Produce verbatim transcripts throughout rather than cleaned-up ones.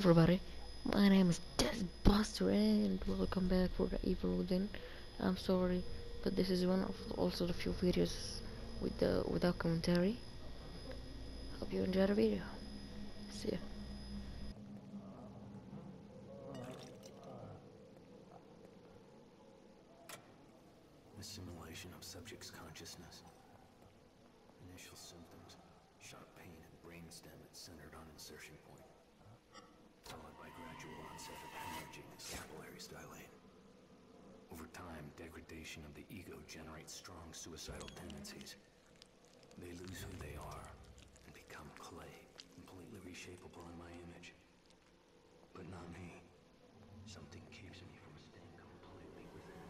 everybody, my name is Buster and welcome back for the Evil Within. I'm sorry, but this is one of also the few videos with the without commentary. Hope you enjoy the video. See ya. The simulation of subject's consciousness. Initial symptoms: sharp pain at brainstem centered on insertion point, followed by gradual onset of hemorrhaging as capillaries dilate. Over time, degradation of the ego generates strong suicidal tendencies. They lose who they are and become clay, completely reshapeable in my image. But not me. Something keeps me from staying completely within.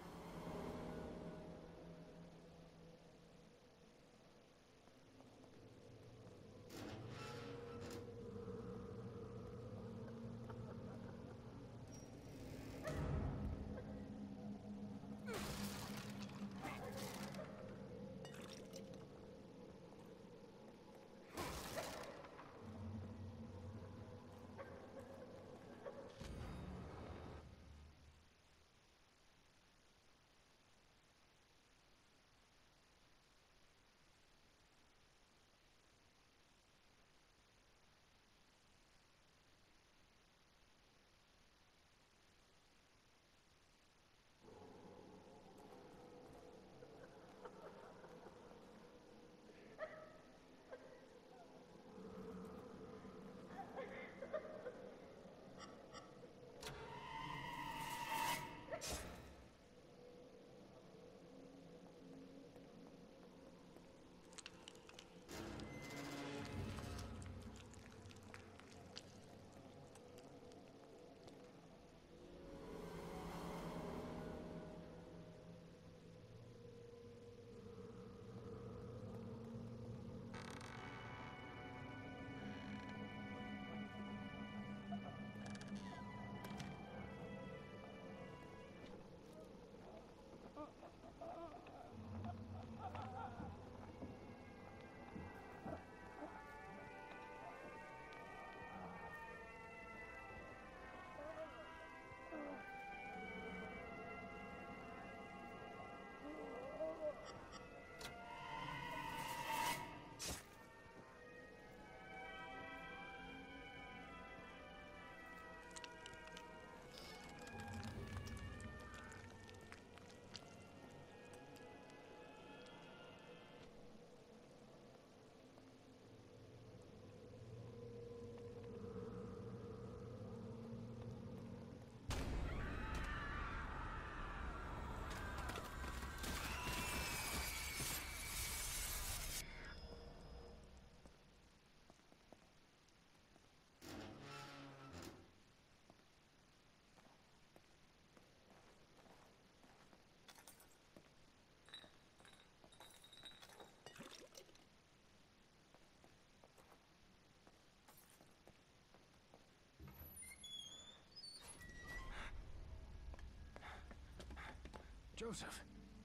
Joseph.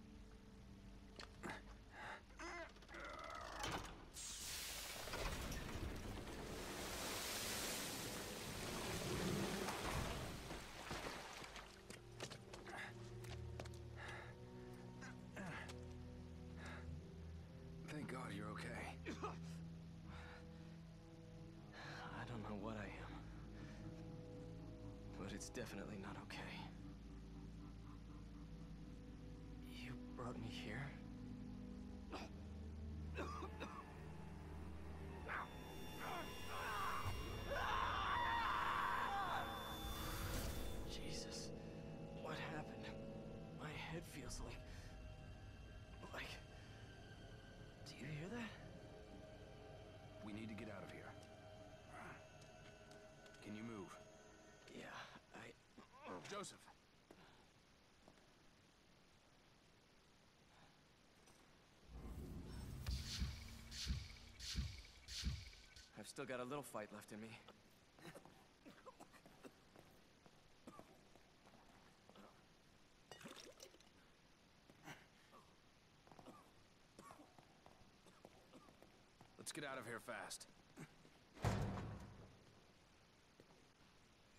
Thank God you're okay. I don't know what I am, but it's definitely not okay. You brought me here? Jesus, what happened? My head feels like... like... Do you hear that? We need to get out of here. Can you move? Yeah, I... Joseph! I've still got a little fight left in me. Let's get out of here fast.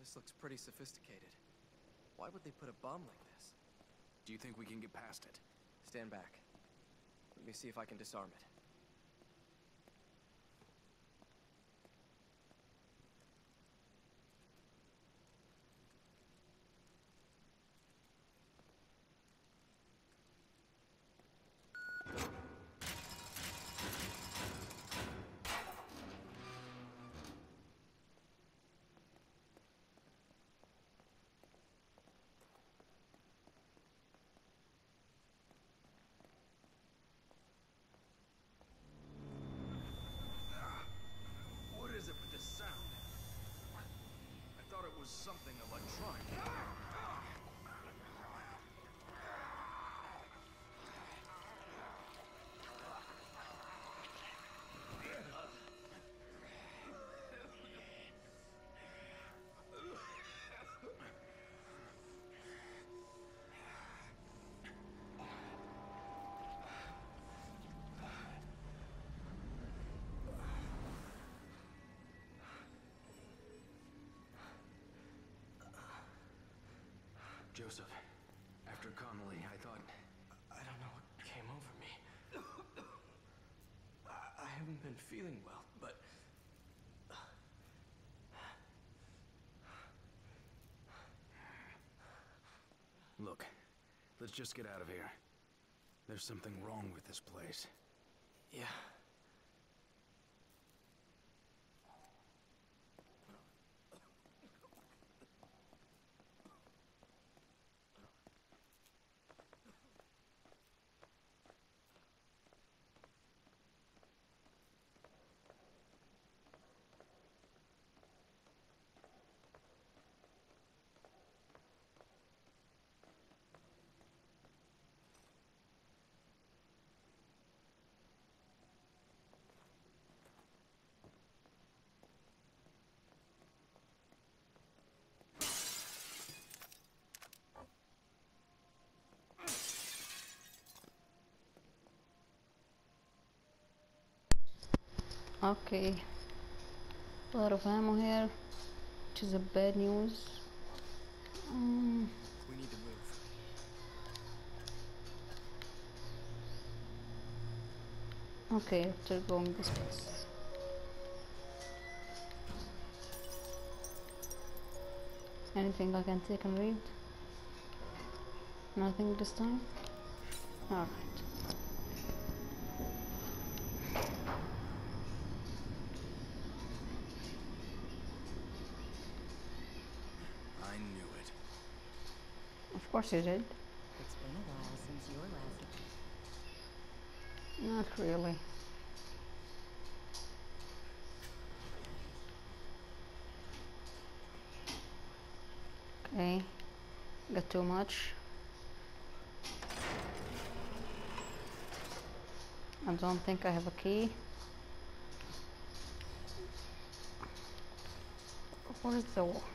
This looks pretty sophisticated. Why would they put a bomb like this? Do you think we can get past it? Stand back. Let me see if I can disarm it. What is it with this sound? I thought it was something electronic. Joseph, after Connolly, I thought... I don't know what came over me. I, I haven't been feeling well, but... Look, let's just get out of here. There's something wrong with this place. Yeah. Okay, a lot of ammo here, which is a bad news. Um, We need to move. okay, after going this place. Anything I can take and read? Nothing this time? Alright. I knew it. Of course you did. It's been a while since your last. Not really. Okay, got too much. I don't think I have a key. What is the wall?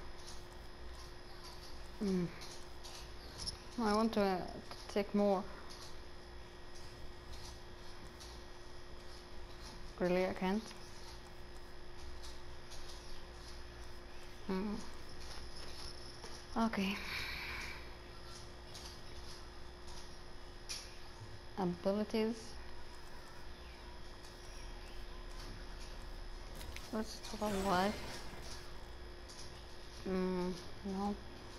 Hmm. I want to uh, take more. Really, I can't. Hmm. Okay. Abilities. Let's try life. Hmm. No.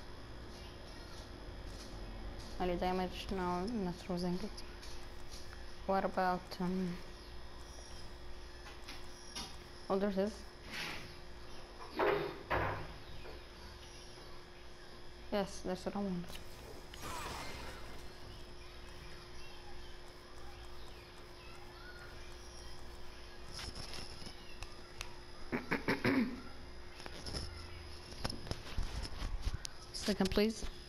Any damage? No, not losing it. What about um? Oh, there's this. Yes, that's what I want. Second, please.